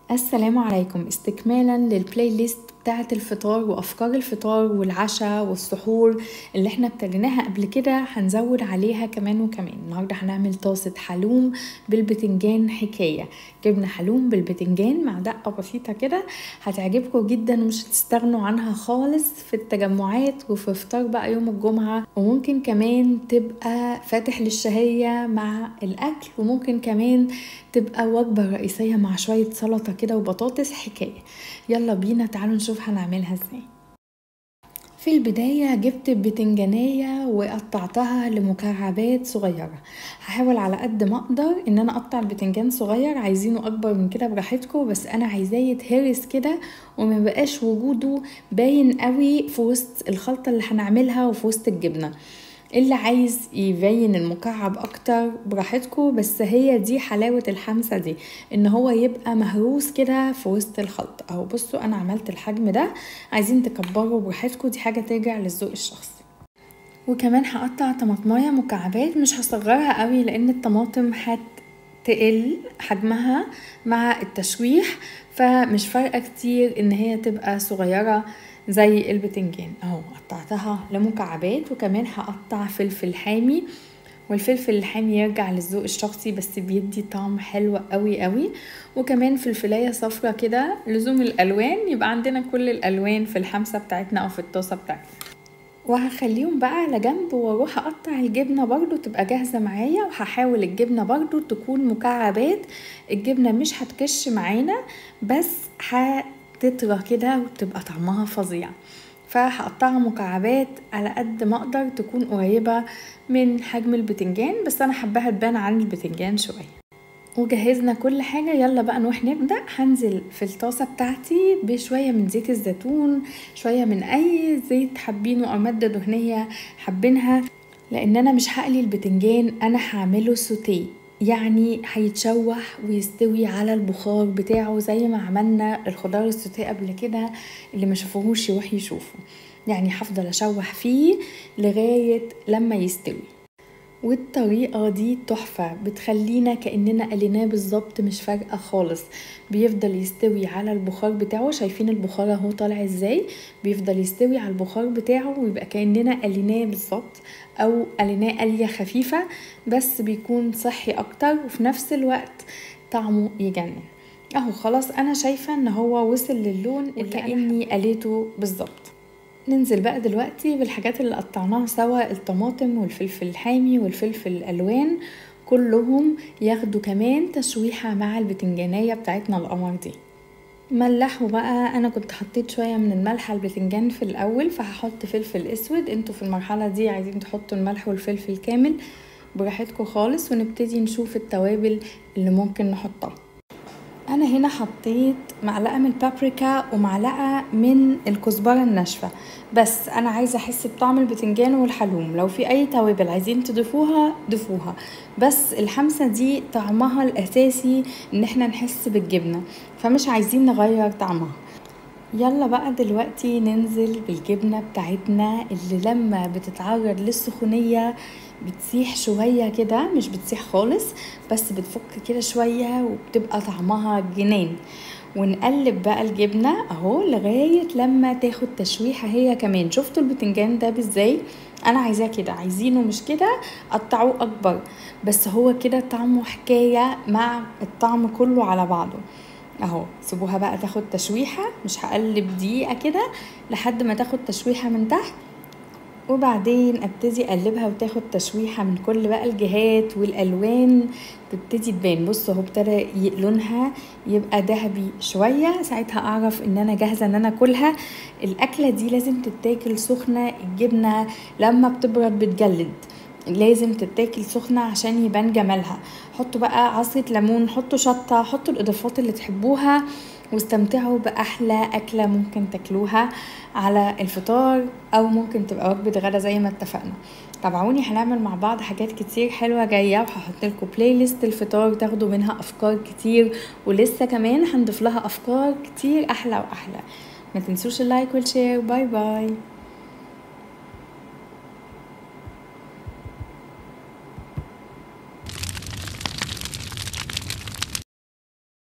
السلام عليكم. استكمالا للبلاي ليست بتاعة الفطار وأفكار الفطار والعشاء والسحور اللي احنا ابتديناها قبل كده، هنزود عليها كمان وكمان. النهاردة هنعمل طاسة حلوم بالبتنجان. حكاية جبنا حلوم بالبتنجان مع دقة بسيطة كده، هتعجبكم جدا ومش هتستغنوا عنها خالص في التجمعات وفي فطار بقى يوم الجمعة، وممكن كمان تبقى فاتح للشهية مع الأكل، وممكن كمان تبقى وجبة رئيسية مع شوية سلطة كده وبطاطس. حكاية. يلا بينا تعالوا نشوف هنعملها ازاي. في البداية جبت البتنجانية وقطعتها لمكعبات صغيرة. هحاول على قد ما اقدر ان انا اقطع البتنجان صغير، عايزينه اكبر من كده براحتكم، بس انا عايزاه يتهرس كده وما بقاش وجوده باين قوي في وسط الخلطة اللي هنعملها وفي وسط الجبنة. اللي عايز يبين المكعب اكتر براحتكم، بس هي دي حلاوة الحمسة دي، ان هو يبقى مهروس كده في وسط الخلطة. اهو بصوا انا عملت الحجم ده، عايزين تكبروا براحتكم، دي حاجة ترجع للذوق الشخصي. وكمان هقطع طماطمايه مكعبات، مش هصغرها قوي لان الطماطم هتقل حجمها مع التشويح، فمش فارقة كتير ان هي تبقى صغيرة زي البتنجان. اهو قطعتها لمكعبات. وكمان هقطع فلفل حامي، والفلفل الحامي يرجع للذوق الشخصي بس بيدي طعم حلو قوي قوي. وكمان فلفلايه صفرة كده، لزوم الالوان يبقى عندنا كل الالوان في الحمسة بتاعتنا او في الطاسة بتاعتنا. وهخليهم بقى على جنب، واروح اقطع الجبنة برضو تبقى جاهزة معايا. وهحاول الجبنة برضو تكون مكعبات، الجبنة مش هتكش معانا بس هتطرى كده وتبقى طعمها فظيع. فهقطعها مكعبات على قد ما اقدر تكون قريبة من حجم البتنجان، بس انا حباها تبان عن البتنجان شوية. وجهزنا كل حاجة، يلا بقى نروح نبدأ. هنزل في الطاسة بتاعتي بشوية من زيت الزيتون، شوية من اي زيت حابينه او مادة دهنية حابينها، لان انا مش هقلي البتنجان، انا هعمله سوتيه، يعني هيتشوح ويستوي على البخار بتاعه زي ما عملنا الخضار السوتيه قبل كده. اللي ما شافوهوش يروح يشوفه. يعني هفضل اشوح فيه لغاية لما يستوي، والطريقة دي تحفة، بتخلينا كأننا قليناه بالظبط، مش فارقة خالص. بيفضل يستوي على البخار بتاعه، شايفين البخار اهو طالع ازاي، بيفضل يستوي على البخار بتاعه ويبقى كأننا قليناه بالظبط، او قليناه قلية خفيفة، بس بيكون صحي اكتر وفي نفس الوقت طعمه يجنن. اهو خلاص انا شايفة ان هو وصل للون وكأني قليته بالظبط. ننزل بقى دلوقتي بالحاجات اللي قطعناها سوا، الطماطم والفلفل الحامي والفلفل الالوان، كلهم ياخدوا كمان تشويحة مع البتنجانية بتاعتنا القمر دي. ملحوا بقى، انا كنت حطيت شوية من الملح على البتنجان في الاول، فهحط فلفل اسود. انتوا في المرحلة دي عايزين تحطوا الملح والفلفل كامل براحتكم خالص. ونبتدي نشوف التوابل اللي ممكن نحطها. انا هنا حطيت معلقه من البابريكا ومعلقه من الكزبره الناشفه، بس انا عايزه احس بطعم البتنجان والحلوم. لو في اي توابل عايزين تضيفوها ضيفوها، بس الحمسه دي طعمها الاساسي ان احنا نحس بالجبنه، فمش عايزين نغير طعمها. يلا بقى دلوقتي ننزل بالجبنة بتاعتنا اللي لما بتتعرض للسخونية بتسيح شوية كده، مش بتسيح خالص بس بتفك كده شوية وبتبقى طعمها جنان. ونقلب بقى الجبنة اهو لغاية لما تاخد تشويحة هي كمان. شفتوا البتنجان ده ازاي؟ انا عايزاه كده، عايزينه مش كده قطعوه اكبر، بس هو كده طعمه حكاية مع الطعم كله على بعضه. اهو سيبوها بقى تاخد تشويحة، مش هقلب دقيقة كده لحد ما تاخد تشويحة من تحت، وبعدين ابتدي اقلبها وتاخد تشويحة من كل بقى الجهات، والالوان تبتدي تبان. بصوا اهو ابتدى لونها يبقى ذهبي شوية، ساعتها اعرف ان انا جاهزة ان انا اكلها. الاكلة دي لازم تتاكل سخنة، الجبنة لما بتبرد بتجلد، لازم تتاكل سخنة عشان يبان جمالها. حطوا بقى عصرة ليمون، حطوا شطة، حطوا الاضافات اللي تحبوها، واستمتعوا بأحلى أكلة ممكن تاكلوها على الفطار، أو ممكن تبقى وجبة غدا زي ما اتفقنا. تابعوني، هنعمل مع بعض حاجات كتير حلوة جاية، وهحط لكم بلاي ليست الفطار تاخدوا منها أفكار كتير، ولسه كمان هنضيف لها أفكار كتير أحلى وأحلى. ما تنسوش اللايك والشير. باي باي.